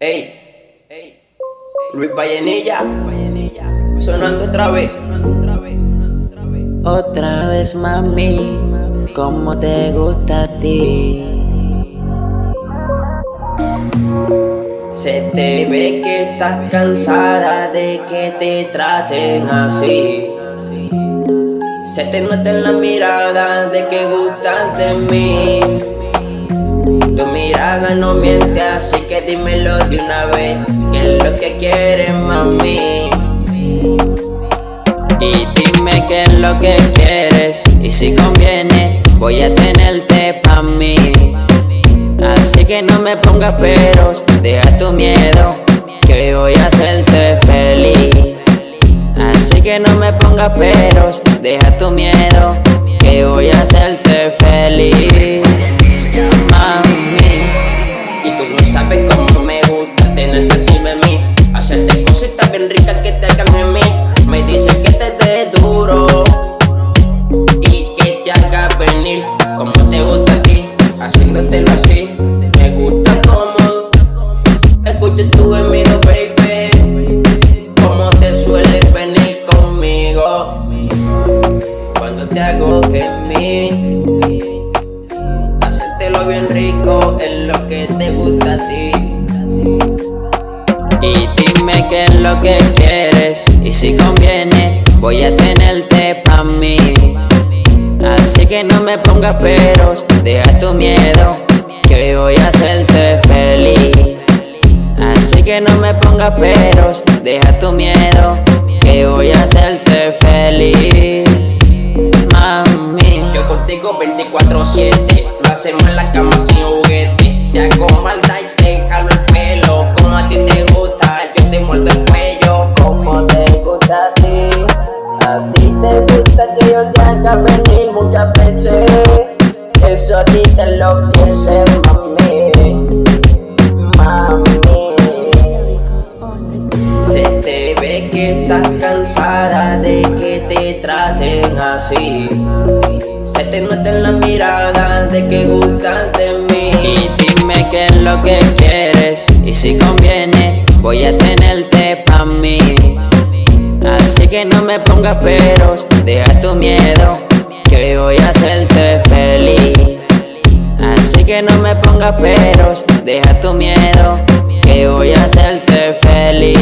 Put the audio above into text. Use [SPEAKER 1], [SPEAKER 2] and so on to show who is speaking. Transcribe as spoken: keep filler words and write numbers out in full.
[SPEAKER 1] Ey, ey, Luis Vallenilla, sonando otra vez.
[SPEAKER 2] Otra vez, mami, como te gusta a ti.
[SPEAKER 1] Se te ve que estás cansada de que te traten así. Se te nota en la mirada de que gustas de mí. Tu mirada no miente, así que dímelo de una vez. ¿Qué es lo que quieres, mami?
[SPEAKER 2] Y dime qué es lo que quieres, y si conviene voy a tenerte pa' mí. Así que no me pongas peros, deja tu miedo, que hoy voy a hacerte feliz. Así que no me pongas peros, deja tu miedo, que voy a hacerte feliz, mami.
[SPEAKER 1] Y tú no sabes cómo me gusta tenerte encima de mí, hacerte cositas bien ricas que te hagan gemir. Me dicen que te dé duro y que te haga venir como te gusta a ti, haciéndotelo así. Me gusta como escucho tu gemido, baby, como te sueles venir conmigo cuando te hago gemir. Hacértelo bien rico es lo que te gusta a ti.
[SPEAKER 2] Y dime qué es lo que quieres, y si conviene voy a tenerte pa' mí. Así que no me pongas peros, deja tu miedo, que hoy voy a hacerte feliz. Así que no me pongas peros, deja tu miedo, que voy a hacerte feliz, mami.
[SPEAKER 1] Yo contigo veinticuatro siete, lo hacemos en la cama sin juguete. Te hago maldad y te jalo el pelo, como a ti te gusta, yo te muerdo el cuello, como te gusta a ti. A ti te gusta que yo te haga venir muchas veces, eso a ti te enloquece, mami, mami. Se te ve que estás cansada de que te traten así. Se te nota en la mirada de que gustas de mí.
[SPEAKER 2] Y dime qué es lo que quieres, y si conviene voy a tenerte pa' mí. Así que no me pongas peros, deja tu miedo, que hoy voy a hacerte feliz. Así que no me pongas peros, deja tu miedo, que voy a hacerte feliz.